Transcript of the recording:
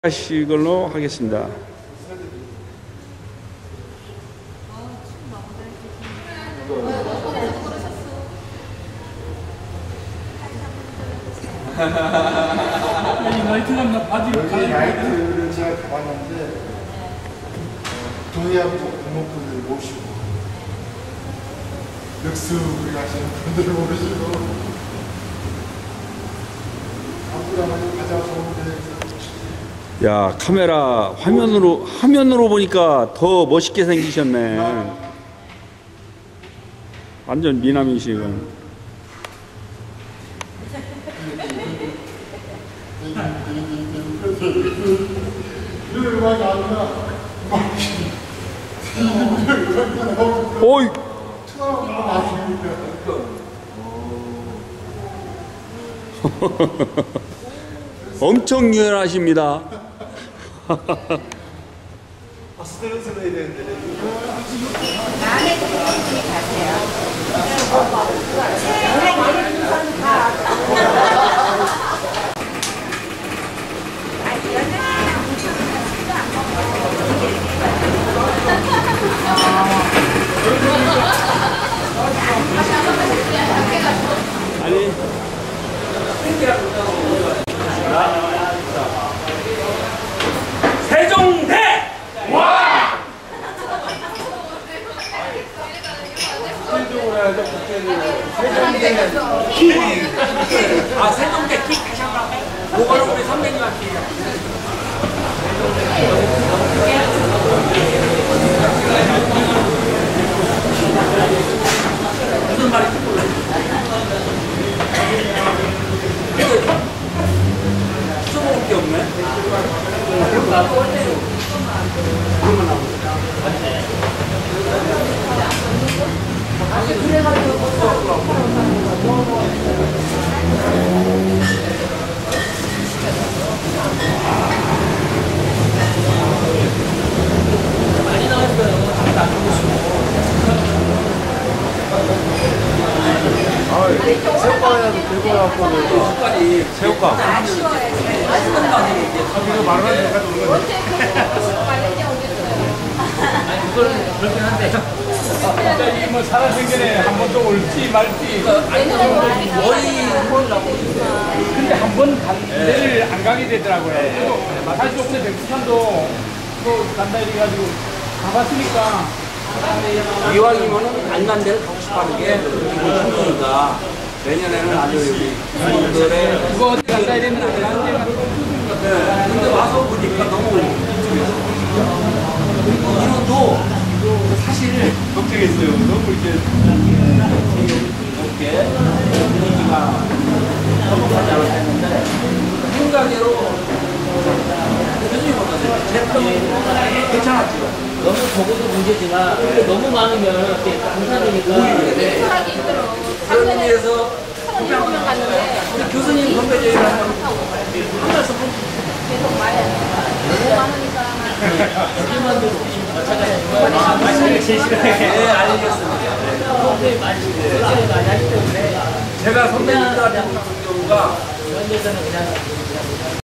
하실 걸로 하겠습니다. 나이트를 제가 가봤는데 동해안도 공무원분들 모시고 늑수를 하시는 분들 모시고 아무나 가장 좋은 데에서. 야, 카메라 화면으로 보니까 더 멋있게 생기셨네. 완전 미남이시군. 오이. 엄청 유연하십니다. 스테레오 해야 되는데. 아니. 세종대! 와! 세종대 킥 다시 한 번 할까요? 그거는 우리 선배님한테. 무슨 말인지 몰라요. 써먹을 게 없네. 그러면 나오죠. 많이 나왔어요. 새우깡이라도 들고 와갖고 색깔이 새우깡. 이거 말하는 데가 오는 거지. 그거는 그렇긴 한데 갑자기 뭐 살아생전에 한 번 더 올지 말지. 머리 근데 한 번 내를 안 가게 되더라고요. 사실 요번에 백두산도 또 간다 이래가지고 가봤으니까. 이왕이면은 안 간 데를 가고 싶어 하는 게 충분이니까 내년에는 아주 여기 분들의 그거 어디 간다 이랬는데 안 되면 근데 와서 보니까 너무 이런도 사실 걱정했어요. 너무 이렇게 이렇게 분위기가 너무 잘 했는데 생각외로 교수님 어떠세요? 제품 괜찮았죠? 너무 적어도 문제지만 너무 많으면 이렇게 감사되니까 하기 힘들어. 그런 의미에서 처음 갔는데 우리 교수님 선배님이랑 한 말씀 계속 말해야 돼. 너무 많으니까. 여기만 도 말씀을 제일 싫어해. 네, 알겠습니다. 선배님 말씀 많이 하기 때문에 제가 선배님들한테 하는 경우가 그런 데서는 그냥